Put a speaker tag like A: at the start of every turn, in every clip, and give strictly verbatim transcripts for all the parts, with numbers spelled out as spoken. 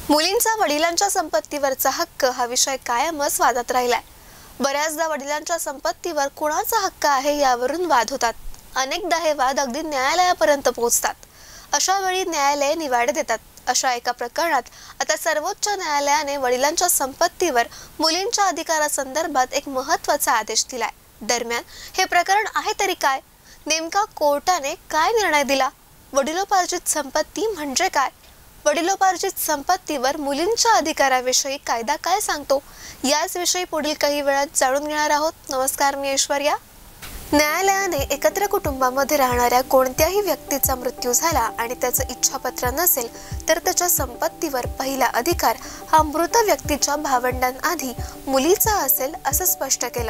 A: मुलींचा वडिलांच्या संपत्तीवरचा हक्क हा विषय कायमच वादात राहिलाय। बऱ्याचदा वडिलांच्या संपत्तीवर कुणाचा हक्क आहे यावरून वाद होतात। अनेकदा हे वाद अगदी न्यायालयापर्यंत पोहोचतात। अशा वेळी न्यायालय निवाडे देतात। अशा एका प्रकरणात आता सर्वोच्च न्यायालयाने वडिलांच्या संपत्तीवर मुलींच्या अधिकारासंदर्भात एक महत्त्वाचा आदेश दिलाय। दरम्यान हे प्रकरण आहे तरी काय? नेमका कोर्टाने काय निर्णय दिला? वडिलोपार्जित संपत्ती म्हणजे काय? वडिलोपार्जित संपत्तीवर मुलींच्या अधिकाराविषयी कायदा काय सांगतो, याच विषयी पुढील काही वेळात जाणून घेणार आहोत। नमस्कार, मी ऐश्वर्या। न्यायालयाने एकत्र कुटुंबामध्ये राहणाऱ्या कोणत्याही व्यक्तीचा मृत्यू झाला आणि त्याचं इच्छापत्र नसेल तर त्याच्या संपत्तीवर पहिला अधिकार हा मृत व्यक्तीच्या भावंडांआधी मुलीचा असेल असं स्पष्ट केलं।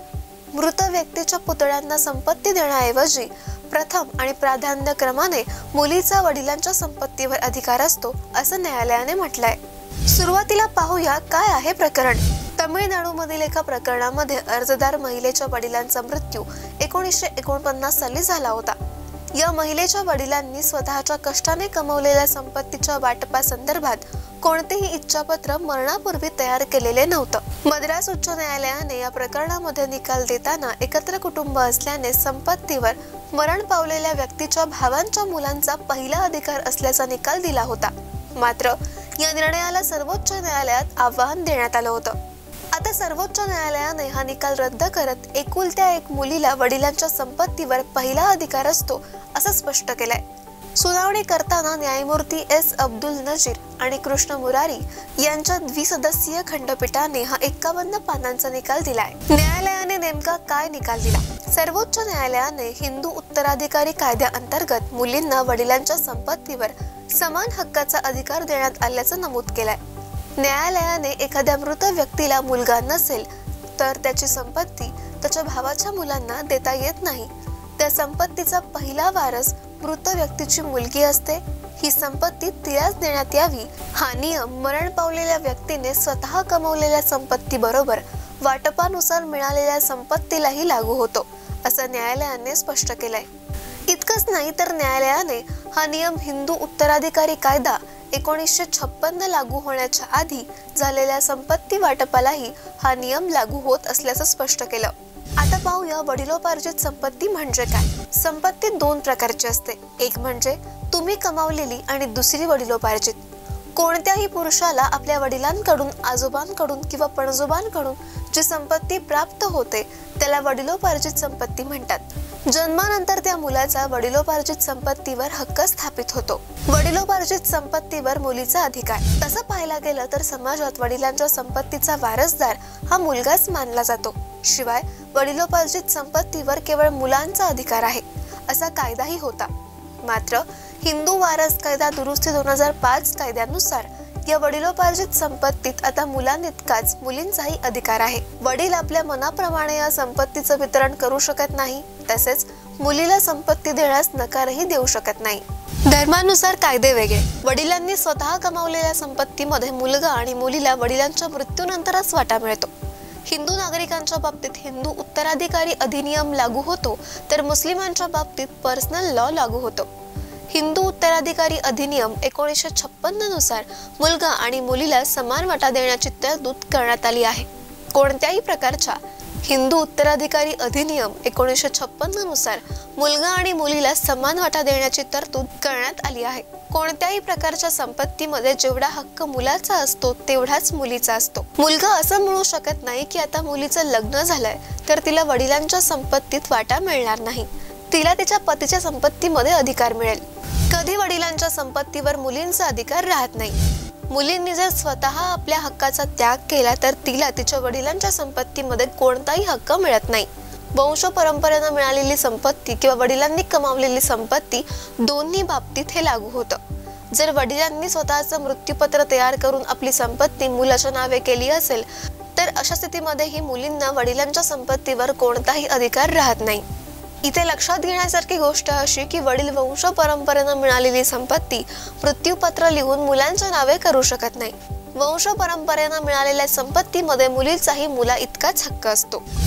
A: मृत व्यक्तीच्या पुतळ्यांना संपत्ती देण्याऐवजी प्रथम आणि प्राधान्य क्रमाने मुलीचा वडिलांच्या संपत्तीवर अधिकार असतो असं न्यायालयाने म्हटलंय। सुरुवातीला पाहूया काय आहे प्रकरण। तमिळनाडूमधील एका प्रकरणामध्ये अर्जदार महिलेच्या वडिलांचा मृत्यू एकोणीसशे एकोणपन्नास साली झाला होता। या महिलेच्या वडिलांनी स्वतःच्या कष्टाने कमवलेल्या संपत्तीच्या वाटपासंदर्भात कोणतेही इच्छापत्र मरणापूर्वी तयार केलेले नव्हतं। मद्रास उच्च न्यायालयाने या प्रकरणामध्ये निकाल देताना एकत्र कुटुंब असल्याने संपत्तीवर मरण पावलेल्या व्यक्तीच्या भावांच्या मुलांचा पहिला अधिकार असल्याचा निकाल दिला होता। मात्र या निर्णयाला सर्वोच्च न्यायालयात आव्हान देण्यात आलं होतं। आता सर्वोच्च न्यायालयाने हा निकाल रद्द करत एकुलत्या एक मुलीला वडिलांच्या संपत्तीवर पहिला अधिकार असतो असं स्पष्ट केलंय। सुनावणी करताना न्यायमूर्ती एस अब्दुल नजीर आणि कृष्ण मुरारी यांच्या द्विसदस्यीय खंडपीठाने हा एक्कावन्न पानांचा निकाल दिलाय। न्यायालयाने नेमका काय निकाल दिला? सर्वोच्च न्यायालयाने हिंदू उत्तराधिकारी कायद्याअंतर्गत मुलींना वडिलांच्या संपत्तीवर समान हक्काचा अधिकार देण्यात आल्याचं नमूद केलंय। न्यायालयाने एखाद्या मृत व्यक्तीला मुलगा नसेल तर त्याची संपत्ती त्याच्या भावाच्या मुलांना देता येत नाही। त्या संपत्तीचा पहिला वारस मृत व्यक्तीची मुलगी असते। ही संपत्ती तिलाच देण्यात यावी हा नियम मरण पावलेल्या व्यक्तीने स्वतः कमवलेल्या संपत्ती बरोबर वाटपानुसार मिळालेल्या संपत्तीलाही लागू होतो असं न्यायालयाने स्पष्ट केलंय। इतकंच नाही तर न्यायालयाने हा नियम हिंदू उत्तराधिकारी कायदा एकोणीसशे छप्पन्न लागू होण्याच्या आधी झालेल्या संपत्ती वाटपालाही हा नियम लागू होत असल्याचं स्पष्ट केलं। आता पाहूया वडिलोपार्जित संपत्ती म्हणजे काय। संपत्ती दोन प्रकारची असते, एक म्हणजे तुम्ही कमावलेली आणि दुसरी वडिलोपार्जित। कोणत्याही पुरुषाला आपल्या वडिलांकडून, आजोबांकडून किंवा पणजोबांकडून जी संपत्ती प्राप्त होते त्याला वडिलोपार्जित संपत्ती म्हणतात। जन्मानंतर त्या मुलाचा वडिलोपार्जित संपत्तीवर हक्क स्थापित होतो। वडिलोपार्जित संपत्तीवर मुलीचा अधिकार। तसं पाहायला गेलं तर समाजात वडिलांच्या संपत्तीचा वारसदार हा मुलगाच मानला जातो। शिवाय वडिलोपार्जित संपत्तीवर केवळ मुलांचा अधिकार आहे असा कायदाही होता। मात्र हिंदू वारस कायदा दुरुस्ती दोन हजार पाच कायद्यानुसार या वडिलोपार्जित संपत्तीत आता मुलांइतकाच मुलींचाही अधिकार आहे। वडील आपल्या मनाप्रमाणे या संपत्तीचं वितरण करू शकत नाही, तसेच मुलीला संपत्ती देण्यास नकारही देऊ शकत नाही। धर्मानुसार कायदे वेगळे। वडिलांनी स्वतः कमावलेल्या संपत्तीमध्ये मुलगा आणि मुलीला वडिलांच्या मृत्यूनंतरच वाटा मिळतो। हिंदू नागरिकांच्या बाबतीत हिंदू उत्तराधिकारी अधिनियम लागू होतो तर मुस्लिमांच्या बाबतीत पर्सनल लॉ लागू होतो। हिंदू उत्तराधिकारी अधिनियम एकोणीसशे छप्पन्न नुसार मुलगा आणि मुलीला समान वाटा देण्याची तरतूद करण्यात आली आहे। कोणत्याही प्रकारच्या हिंदू उत्तराधिकारी अधिनियम एकोणीसशे छप्पन्न नुसार मुलगा आणि मुलीला समान वाटा देण्याची तरतूद करण्यात आली आहे। कोणत्याही प्रकारच्या संपत्तीमध्ये जेवढा हक्क मुलाचा असतो तेवढाच मुलीचा असतो। मुलगा असं म्हणू शकत नाही की आता मुलीचं लग्न झालंय तर तिला वडिलांच्या संपत्तीत वाटा मिळणार नाही, तिला तिच्या पतीच्या संपत्तीमध्ये अधिकार मिळेल। कधी वडिलांच्या संपत्तीवर मुलींचा अधिकार राहत नाही। मुलींनी जर स्वतः आपल्या हक्काचा त्याग केला तर तिला तिच्या वडिलांच्या संपत्तीमध्ये कोणताही हक्क मिळत नाही। वंश परंपरेने मिळालेली संपत्ती किंवा वडिलांनी कमावलेली संपत्ती दोन्ही बाबतीत हे लागू होतं। जर वडिलांनी स्वतःचं मृत्यूपत्र तयार करून आपली संपत्ती मुलाच्या नावे केली असेल तर अशा स्थितीमध्ये ही मुलींना वडिलांच्या संपत्तीवर कोणताही अधिकार राहत नाही। इथे लक्षात घेण्यासारखी गोष्ट अशी की वडील वंश परंपरेने मिळालेली संपत्ती मृत्यूपत्र लिहून मुलांच्या नावे करू शकत नाही। वंश परंपरेने मिळालेल्या संपत्तीमध्ये मुलीचाही मुला इतकाच हक्क असतो।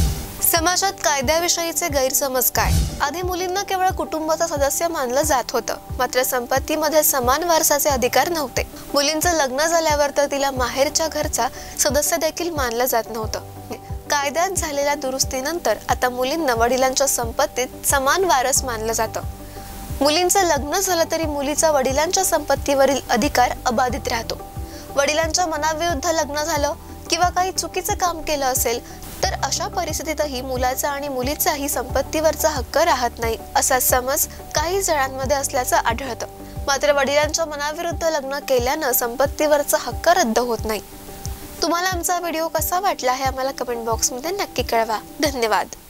A: समाजात कायद्याविषयीचे गैरसमज काय? आधी मुलींना केवळ कुटुंबाचा सदस्य मानलं जात होतं, मात्र संपत्तीमध्ये समान वारसाचे अधिकार नव्हते. मुलींचं लग्न झाल्यावर तर तिला माहेरच्या घरचा सदस्य देखील मानलं जात नव्हतं. कायद्यात झालेल्या दुरुस्तीनंतर आता मुलींना वडिलांच्या संपत्तीत समान वारस मानलं जातं. मुलींचं लग्न झालं तरी मुलीचा वडिलांच्या संपत्तीवरील अधिकार अबाधित राहतो. वडिलांच्या मनाविरुद्ध लग्न झालं किंवा काही चुकीचं काम केलं असेल तर अशा परिस्थितीतही मुलाचा आणि मुलीचाही संपत्तीवरचा हक्क राहत नाही, असा समज काही जणांमध्ये असल्याचं आढळतं. मात्र वडिलांच्या मनाविरुद्ध लग्न केल्यानं संपत्तीवरचा हक्क रद्द होत नाही. तुम्हाला आमचा व्हिडिओ कसा वाटला हे आम्हाला कमेंट बॉक्समध्ये नक्की कळवा. धन्यवाद.